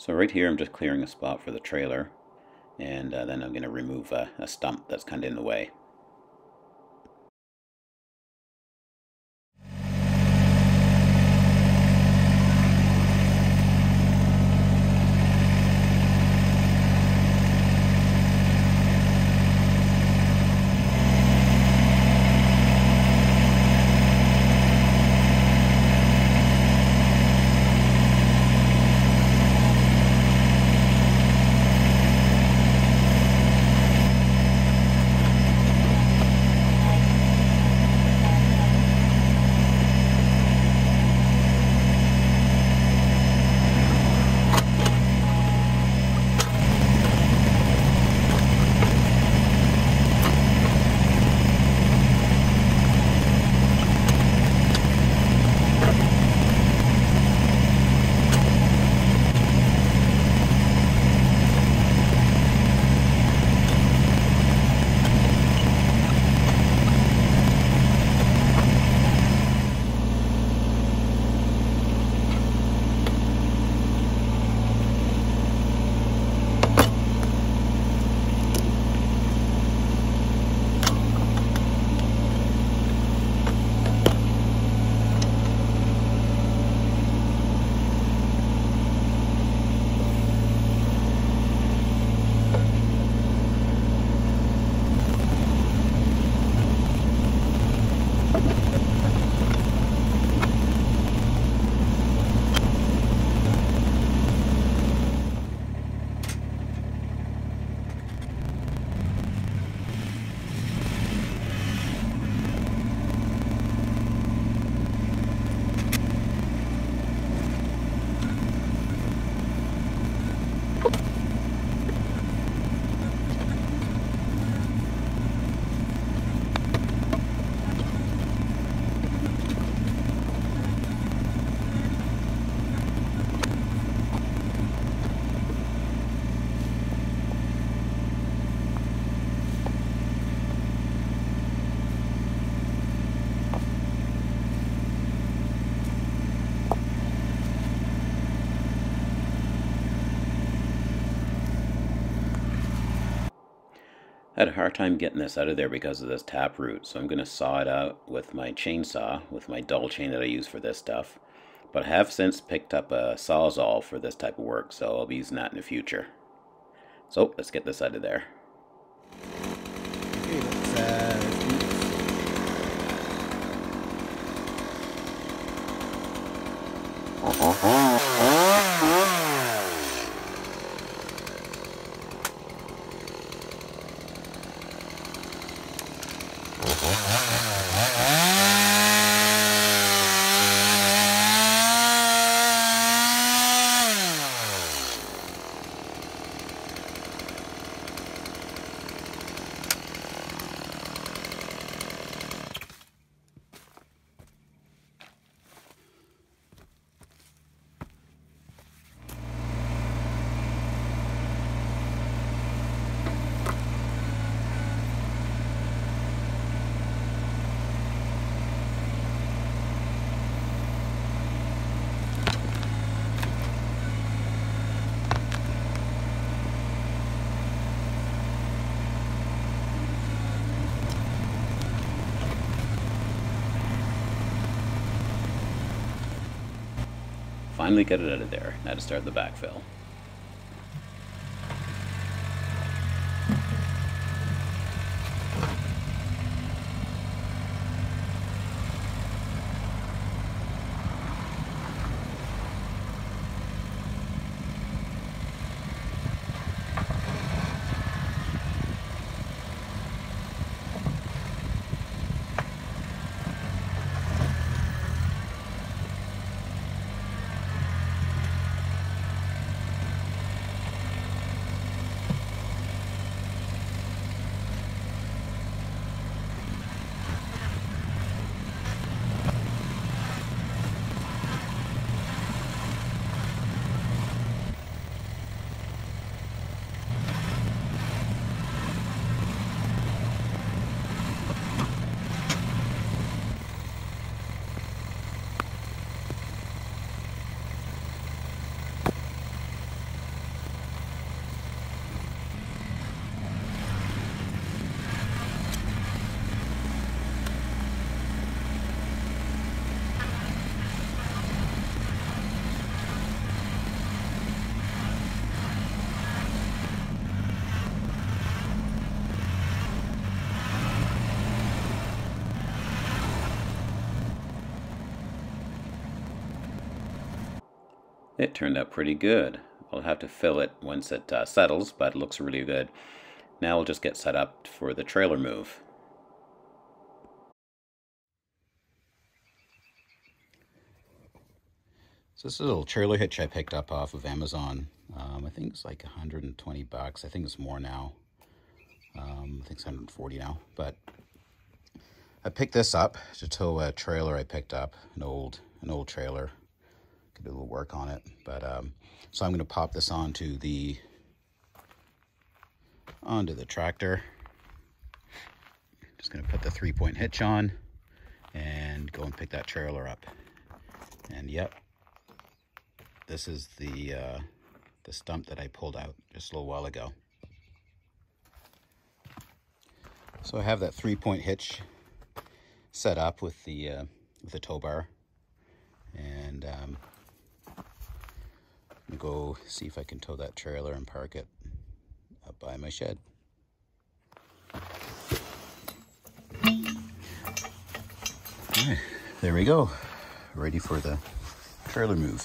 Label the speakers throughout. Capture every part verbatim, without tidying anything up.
Speaker 1: So right here I'm just clearing a spot for the trailer, and uh, then I'm going to remove a, a stump that's kind of in the way. I had a hard time getting this out of there because of this taproot, so I'm going to saw it out with my chainsaw, with my dull chain that I use for this stuff. But I have since picked up a Sawzall for this type of work, so I'll be using that in the future. So let's get this out of there.
Speaker 2: Okay, let's, uh,
Speaker 1: Finally get it out of there. Now to start the backfill. It turned out pretty good. I'll have to fill it once it uh, settles, but it looks really good. Now we'll just get set up for the trailer move. So this is a little trailer hitch I picked up off of Amazon. Um, I think it's like one hundred twenty bucks. I think it's more now. Um, I think it's one hundred forty now. But I picked this up to tow a trailer I picked up, an old an old trailer. Could do a little work on it. But um, so I'm going to pop this onto the onto the tractor. Just going to put the three-point hitch on and go and pick that trailer up. And yep, this is the uh, the stump that I pulled out just a little while ago. So I have that three-point hitch set up with the uh, with the tow bar, and um, I'm gonna go see if I can tow that trailer and park it up by my shed. All right, there we go, ready for the trailer move.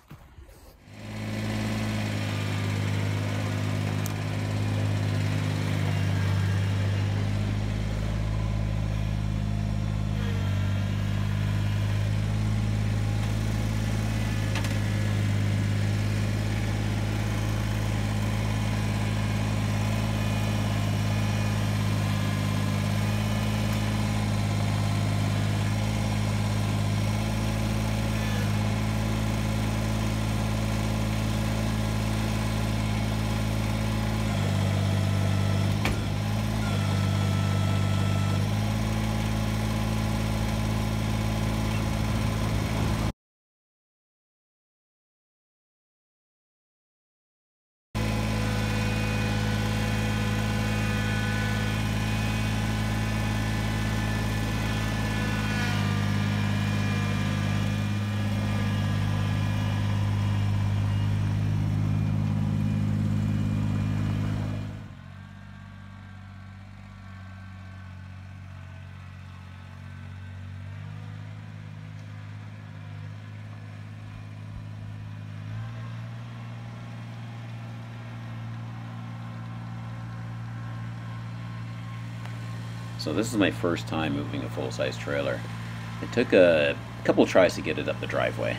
Speaker 1: So this is my first time moving a full-size trailer. It took a couple tries to get it up the driveway.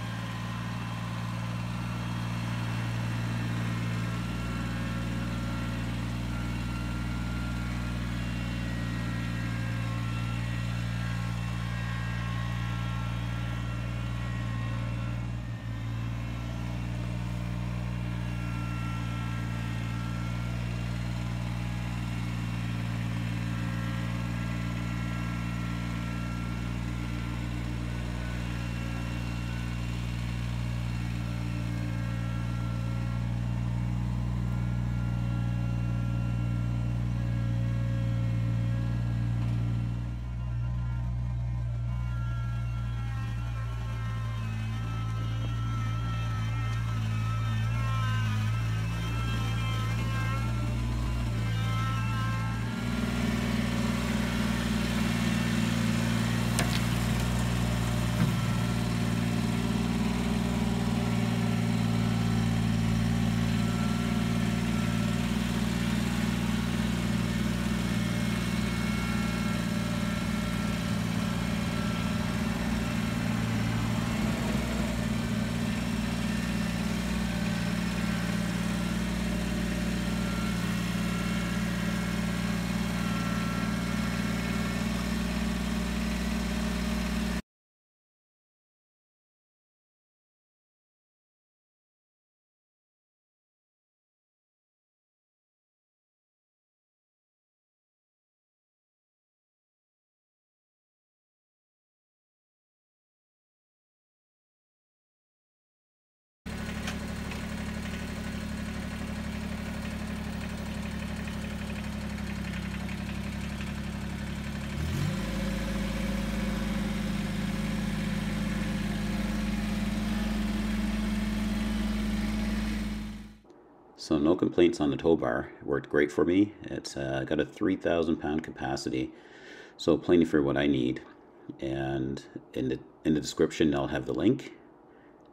Speaker 1: So no complaints on the tow bar. It worked great for me. It's uh, got a three thousand pound capacity, so plenty for what I need. And in the in the description, I'll have the link.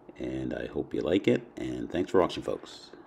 Speaker 1: And I hope you like it, and thanks for watching, folks.